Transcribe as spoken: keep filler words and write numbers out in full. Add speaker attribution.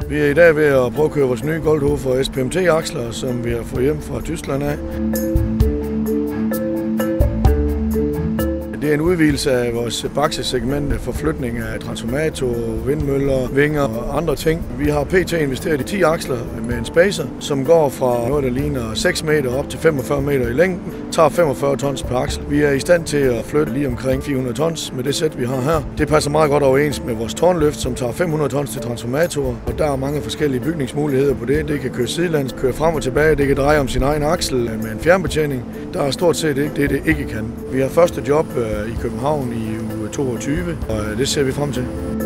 Speaker 1: Vi er i dag ved at prøve at køre vores nye Goldhofer S P M T-aksler, som vi har fået hjem fra Tyskland af. Det er en udvidelse af vores baksesegment, forflytning af transformatorer, vindmøller, vinger og andre ting. Vi har pt. investeret i ti aksler med en spacer, som går fra noget, der ligner seks meter op til femogfyrre meter i længden, tager femogfyrre tons per aksel. Vi er i stand til at flytte lige omkring fire hundrede tons med det sæt, vi har her. Det passer meget godt overens med vores tårnløft, som tager fem hundrede tons til transformatorer, og der er mange forskellige bygningsmuligheder på det. Det kan køre sidelands, køre frem og tilbage, det kan dreje om sin egen aksel med en fjernbetjening. Der er stort set ikke det, det ikke kan. Vi har første job i København i uge toogtyve, og det ser vi frem til.